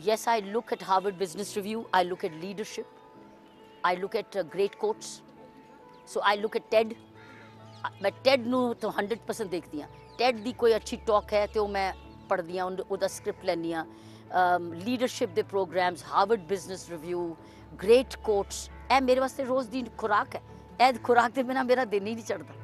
Yes, I look at Harvard Business Review, I look at leadership, I look at great quotes. So I look at TED. मैं TED ਨੂੰ ਤਾਂ 100% ਦੇਖਦੀ ਹਾਂ। TED ਦੀ ਕੋਈ ਅੱਛੀ talk ਹੈ ਤੇ ਉਹ ਮੈਂ ਪੜ੍ਹਦੀ ਹਾਂ, ਉਹਦਾ ਸਕ੍ਰਿਪਟ ਲੈਂਦੀ ਹਾਂ। ਲੀਡਰਸ਼ਿਪ ਦੇ programmes, Harvard Business Review, great quotes, ਇਹ ਮੇਰੇ ਵਾਸਤੇ ਰੋਜ਼ ਦੀ ਖੁਰਾਕ ਹੈ। ਇਹ ਖੁਰਾਕ ਦੇ ਬਿਨਾਂ ਮੇਰਾ ਦਿਨ ਹੀ ਨਹੀਂ ਚੜ੍ਹਦਾ।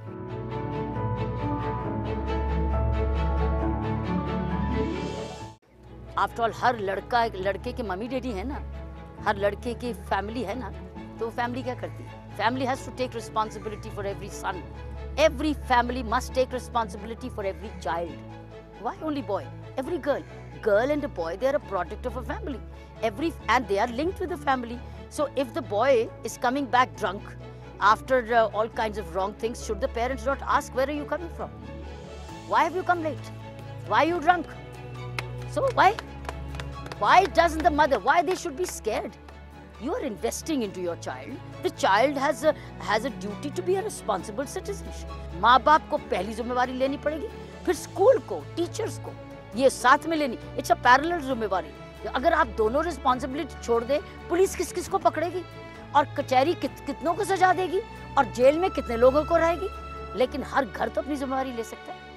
आफ्टर ऑल हर लड़का लड़के के मम्मी डैडी है ना, हर लड़के की फैमिली है ना, तो फैमिली क्या करती है? Family has to take responsibility for every son. Every family must take responsibility for every child. Why only boy? Every girl and a boy, they are a product of a family. And they are linked with the family. So if the boy is coming back drunk after all kinds of wrong things, should the parents not ask, where are you coming from? Why have you come late? Why are you drunk? So why doesn't the mother, why they should be scared? You are investing into your child. The child has a duty to be a responsible citizen. माँ बाप को पहली जिम्मेवारी लेनी पड़ेगी, फिर school को, teachers को, ये साथ में लेनी। इट्स अ पैरेलल जिम्मेवारी। अगर आप दोनों रिस्पॉन्सिबिलिटी छोड़ दे, पुलिस किस किस को पकड़ेगी और कचहरी कितनों को सजा देगी और जेल में कितने लोगों को रहेगी। लेकिन हर घर तो अपनी जिम्मेवारी ले सकता है।